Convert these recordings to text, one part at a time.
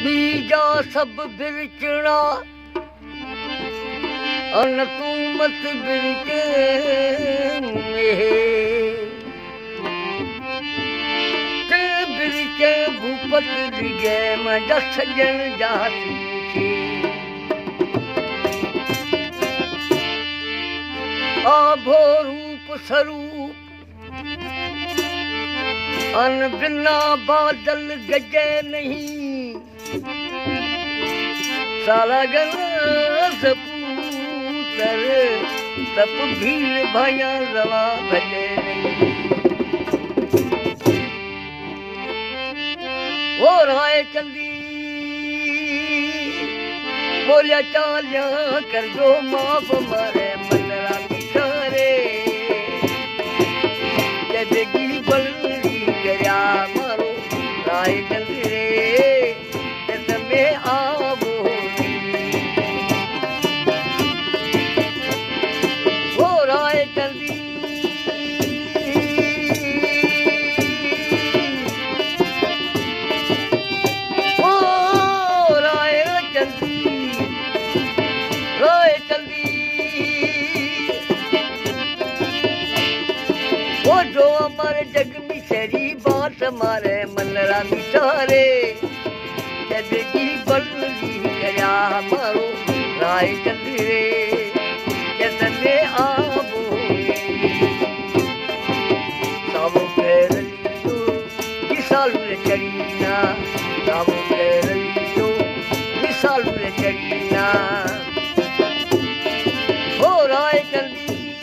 बीजा सब बिरचना अन तू मत बिरचे ते बिरचे भूपत दिगे मजा सजन जाती थी आभो रूप स्वरूप अन बिना बादल गजे नहीं सारा गन सपूतर सप भीड़ भया जवा भजे नहीं वो राय चंदी बोलिया चालिया कर दो माफ मारे मंदरा बिचारे के बेगी बलरी करया मारो राय चंदी रे तमे आवो वो राय चंदी जो हमारे जग में शरी बात हमारे मनरा बिचारे की बलरी गया हमारो राय चंद्रे कैसे आबो सब पैर लियो विशाल चढ़ीना सब पैर लियो विशाल चढ़ीना हो राय चंद्री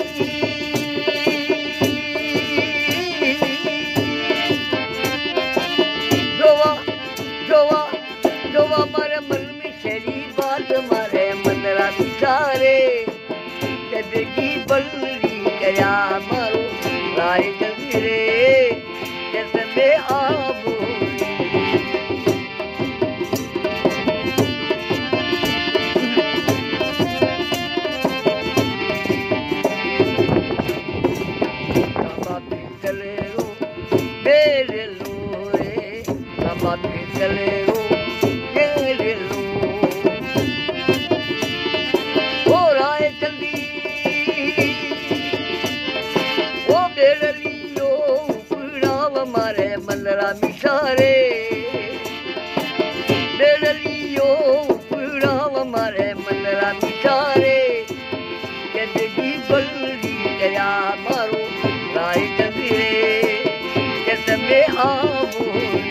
हमारे मन में शरी बात हमारे मनरा बिचारे की बलरी गया मारो राय चंद्रे कैसे में आबो चले रो बेरे लो रे चले रो मनरा मिशारे बेड़लियो पुराव हमारे मनरा मिशारे कैसे बलरी गया मारो राय चंद्रे कैसे में आबो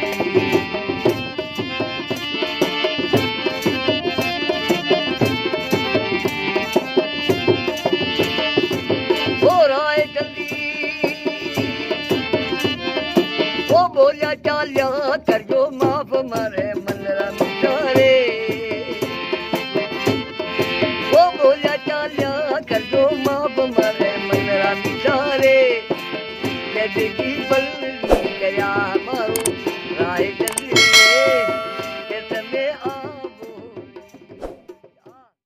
वो राय चंद्री बोलिया चालिया कर जो माफ मारे मनरा मिचारे वो बोलिया चालिया कर जो माफ मारे मनरा मिचारे की बलरी गया